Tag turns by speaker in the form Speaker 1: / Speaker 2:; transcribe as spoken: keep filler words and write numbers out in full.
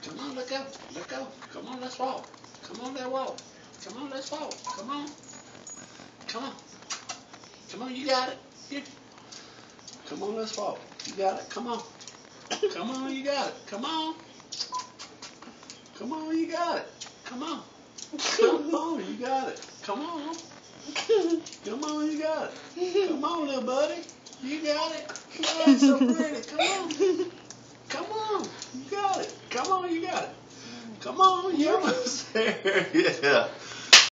Speaker 1: Come on, let go. Let go. Come on, let's walk. Come on, let's walk. Come on, let's walk. Come on. Come on. Come on, you got it. You. Come on, let's walk. You got it. Come on. Come on, you got it. Come on. Come on, you got it. Come on. Come on, you got it. Come on. Come on, you got it. Come on, little buddy. You got it. Oh, it's so pretty. Come on. Come on. You got it. Come on, you got it. Come on, you're almost there. Yeah.